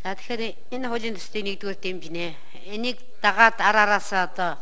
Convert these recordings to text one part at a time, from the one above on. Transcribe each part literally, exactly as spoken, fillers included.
За тэгэхээр энэ хуулийн төслийн нэгдүгээр дэмжинэ. Энийг дагаад араараасаа одоо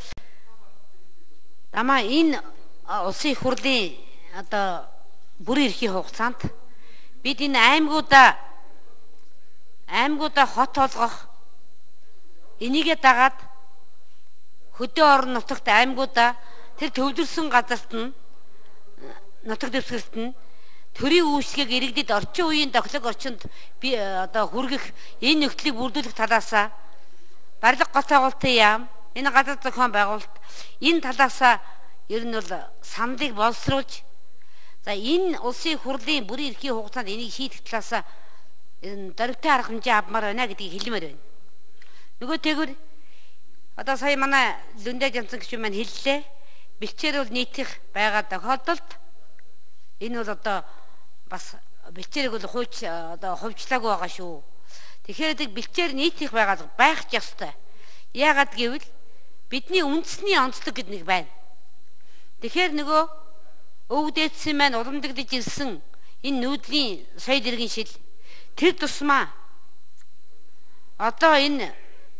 дамаа энэ улсын их хурлын одоо бүрийн эрхийн хугацаанд бид энэ аймагуудаа аймагуудаа хот болгох энийгээ дагаад хөдөө орон нутагт аймагуудаа тэр төвлөрсөн газарт нь нутаг дэвсгэрт нь төрийн үйлчлэгийг иргэдэд орчин үеийн доклог орчинд би одоо хүргэх энэ нөхцөлийг бүрдүүлэх талаасаа барилга гол байгуулалтын яам энэ газар зохион байгуулалт энэ талаасаа ер нь бол саналыг боловсруулж за энэ улсын хурлын бүрийн эрхийн хугацаанд энийг шийдэх талаасаа энэ дөрвтэй арга хэмжээ авмаар байна гэдгийг хэлмээр байна. Нөгөө тэгвэр одоо сая манай Лүндэ Жанцан гишүүн маань хэллээ. Бэлчээр бол нийтих байгаа тохиолдолд энэ бол одоо бас бэлчээрийг бол хууч одоо хувьчлаагүй байгаа шүү. Тэгэхээр бэлчээр нийтих байгаа байх ч ёстой. Яагаад гэвэл бидний үндэсний онцлог гэдэг нэг байна. Тэгэхээр нөгөө өвөг дээдсэн маань уламжлагдж ирсэн энэ нүүдлийн соёл иргэн шил тэр тусмаа одоо энэ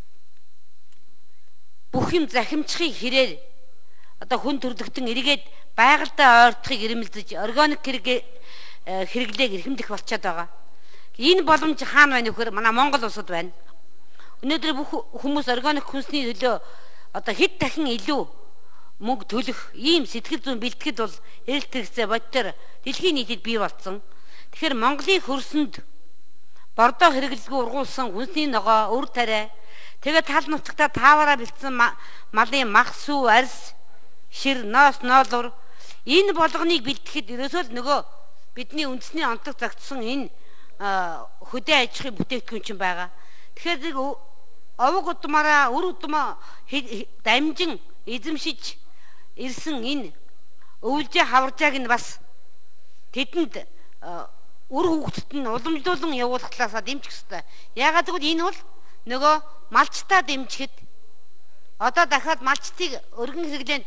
бүх юм захимчхийг хэрээр одоо хүн төрлөختөн эргээд байгальдаа ойртохыг ирмэлзэж органик хэрэглээг эрхэмдэх болчиход байгаа. Энэ боломж хаана байна вөхөр манай Монгол улсад байна. Өнөөдөр бүх хүмүүс органик хүнсний төлөө одоо хэд дахин илүү мөнгө төлөх ийм сэтгэл зүйн бэлтгэл бол эрэлт хэрэгцээ бодтоор дэлхийн нийтэд бий болсон. Тэгэхээр Монголын хөрсөнд бордоо хэрэглэлгүй ургуулсан хүнсний ногоо, өр тариа тэгээд тал нутагта тааваараа бэлдсэн малын мах сүү, арьс, шир, ноос, ноолур энэ болгоныг бэлтгэхэд ерөөсөө л нөгөө бидний үндэсний онцлог зогтсон энэ хөдөө аж ахуйн бүтээгдэхүүн чинь байгаа. Тэгэхээр овог удмаараа өр удмаа дамжин эзэмшиж ирсэн энэ өвлжээ хаваржааг нь бас тэдэнд үр хөвгтөд нь уламжлуулан явуулах талаасаа дэмжих ёстой. Яагаад гэвэл энэ бол нөгөө малчтаа дэмжихэд одоо дахиад малчтыг өргөн хэрэглээнд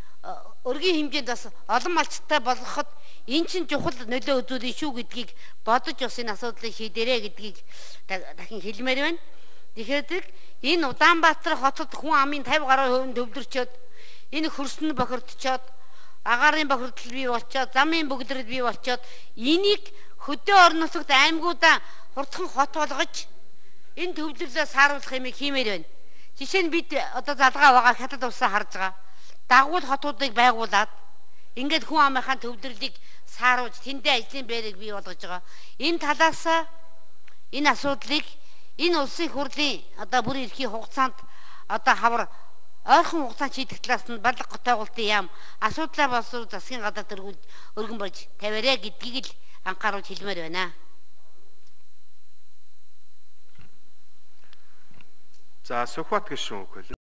өргөн хэмжээнд бас олон малчтай болгоход эн чинь чухал нөлөө үзүүлнэ шүү гэдгийг бодож бас энэ асуудлыг шийдэрэй гэдгийг дахин хэлмээр байна. Тэгэхээр энэ Улаанбаатар хотод хүн амын тавь гаруй хувийн төвлөрчөөд энэ хөрснө бохирдчоод агаарын бохирдол бий болчоод замын бөгдрөл бий болчоод энийг хөдөө орон нутагт аймагуудаа хурдхан хот болгож энэ төвлөлөө сааруулах юм хиймээр байна. Жишээ нь бид одоо залгаа байгаа хятад улсаа харж байгаа. Дагуул хотуудыг байгуулад ингээд хүн амынхаа төвлөрлийг сааруулж тэндээ ажлын байрыг бий болгож байгаа. Энэ талаасаа энэ асуудлыг энэ улсын хурлын одоо бүрийн эрхийн хугацаанд одоо хавар ойрхон хугацаанд шийдэх талаас нь барилга гот байгуулалтын яам асуудлаа боловсруул засгийн гадаад төргүүд өргөн болж тавиарэ гэдгийг л анхааруулж хэлмээр байна. За Сүхбат гишүүн хөл